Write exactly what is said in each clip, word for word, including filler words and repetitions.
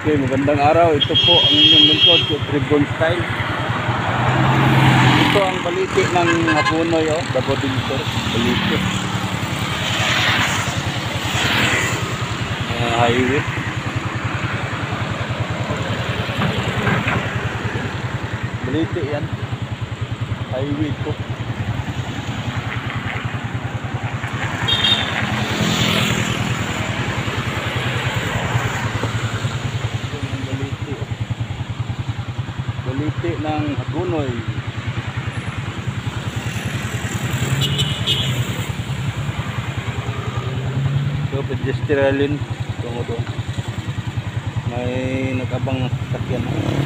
Okay, magandang araw. Ito po ang inyong lingkod, si Tribon Style. Ito ang baliti ng Hagonoy, oh, Dabodintor, baliti. Uh, highway. Baliti yan. Highway ito. Baliti ng Hagonoy. So, pedestrian tungo doon. May nag-abang sasakyan.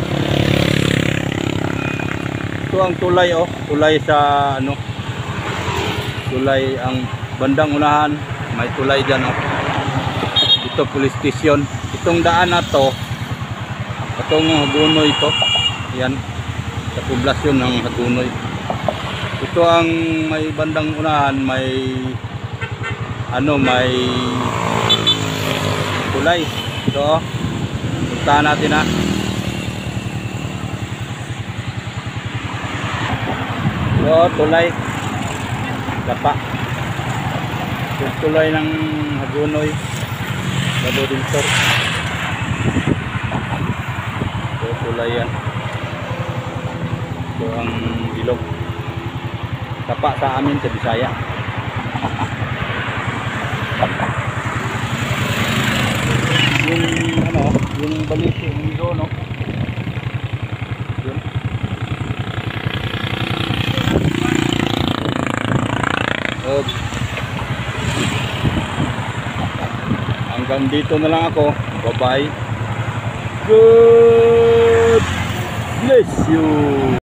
Ito ang tulay, oh, tulay sa ano, tulay ang bandang unahan, may tulay dyan, oh. Ito police station. Itong daan na to, itong Hagonoy ito. Yan, sa poblasyon ng Hagonoy. Ito ang may bandang unahan, may ano, may tulay. Ito, puntahan natin, ha. Ito, tulay. Dapa. Ito, tulay ng Hagonoy. Dabodintor. Ito, tulay yan. Ito ang ilog. Dapa sa amin sa Bisaya. Yung ano, yung baliti yung ilo, no? Yun. So, hanggang dito na lang ako. Bye bye. Good bless you.